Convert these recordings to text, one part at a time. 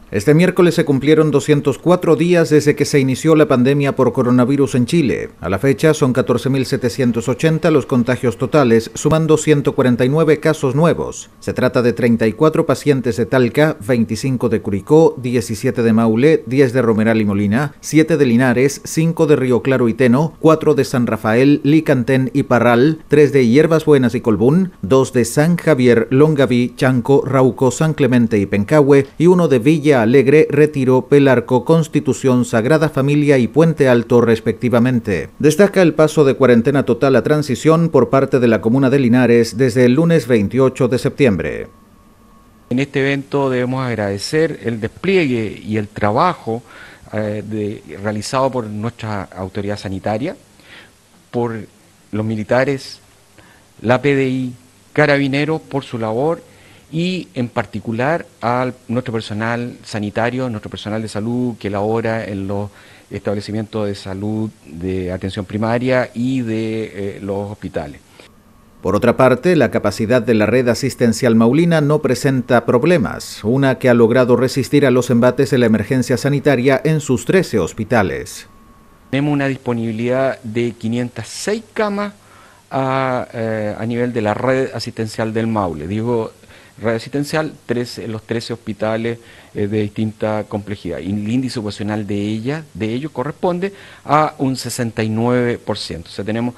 Este miércoles se cumplieron 204 días desde que se inició la pandemia por coronavirus en Chile. A la fecha son 14.780 los contagios totales, sumando 149 casos nuevos. Se trata de 34 pacientes de Talca, 25 de Curicó, 17 de Maule, 10 de Romeral y Molina, 7 de Linares, 5 de Río Claro y Teno, 4 de San Rafael, Licantén y Parral, 3 de Hierbas Buenas y Colbún, 2 de San Javier, Longaví, Chanco, Rauco, San Clemente y Pencahue y 1 de Villa Alegre, Retiro, Pelarco, Constitución, Sagrada Familia y Puente Alto, respectivamente. Destaca el paso de cuarentena total a transición por parte de la comuna de Linares desde el lunes 28 de septiembre. En este evento debemos agradecer el despliegue y el trabajo realizado por nuestra autoridad sanitaria, por los militares, la PDI, Carabineros por su labor, y en particular a nuestro personal sanitario, nuestro personal de salud que labora en los establecimientos de salud de atención primaria y de los hospitales. Por otra parte, la capacidad de la red asistencial maulina no presenta problemas, una que ha logrado resistir a los embates de la emergencia sanitaria en sus 13 hospitales. Tenemos una disponibilidad de 506 camas a nivel de la red asistencial del Maule. Digo, red asistencial, los 13 hospitales de distinta complejidad. Y el índice ocupacional de ellos corresponde a un 69%. O sea, tenemos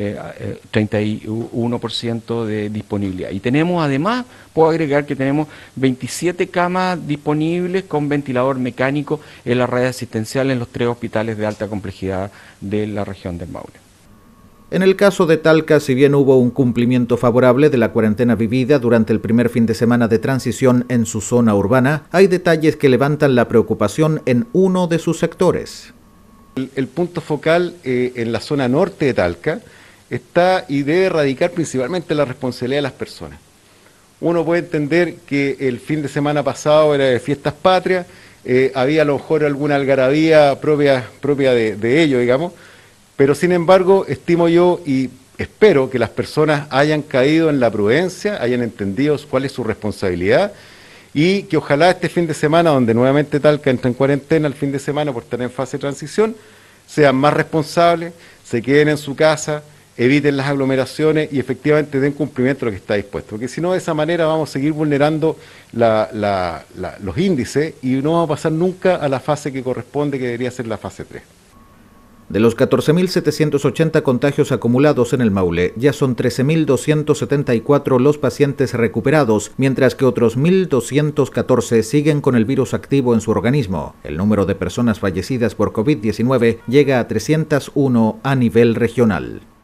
31% de disponibilidad. Y tenemos además, puedo agregar que tenemos 27 camas disponibles con ventilador mecánico en la red asistencial en los 3 hospitales de alta complejidad de la región del Maule. En el caso de Talca, si bien hubo un cumplimiento favorable de la cuarentena vivida durante el primer fin de semana de transición en su zona urbana, hay detalles que levantan la preocupación en uno de sus sectores. El punto focal en la zona norte de Talca está y debe radicar principalmente la responsabilidad de las personas. Uno puede entender que el fin de semana pasado era de fiestas patrias, había a lo mejor alguna algarabía propia de ello, digamos, pero sin embargo, estimo yo y espero que las personas hayan caído en la prudencia, hayan entendido cuál es su responsabilidad y que ojalá este fin de semana, donde nuevamente Talca entra en cuarentena el fin de semana por estar en fase de transición, sean más responsables, se queden en su casa, eviten las aglomeraciones y efectivamente den cumplimiento a lo que está dispuesto. Porque si no, de esa manera vamos a seguir vulnerando los índices y no vamos a pasar nunca a la fase que corresponde, que debería ser la fase 3. De los 14.780 contagios acumulados en el Maule, ya son 13.274 los pacientes recuperados, mientras que otros 1.214 siguen con el virus activo en su organismo. El número de personas fallecidas por COVID-19 llega a 301 a nivel regional.